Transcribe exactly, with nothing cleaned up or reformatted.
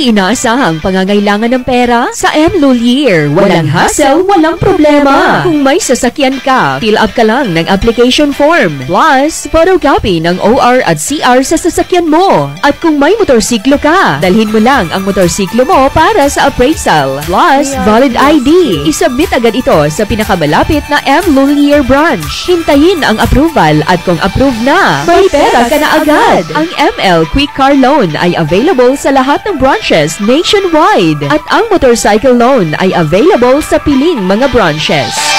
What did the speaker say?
inaasahang pangangailangan ng pera? Sa M. Lhuillier, walang hassle, walang problema. Kung may sasakyan ka, fill up ka lang ng application form. Plus, photocopy ng O R at C R sa sasakyan mo. At kung may motorsiklo ka, dalhin mo lang ang motorsiklo mo para sa appraisal. Plus, valid I D. Isubmit agad ito sa pinakamalapit na M. Lhuillier branch. Hintayin ang approval at kung approved na, may pera ka na agad. Ang M L Quick Car Loan ay available sa lahat ng branches nationwide at ang motorcycle loan ay available sa piling mga branches.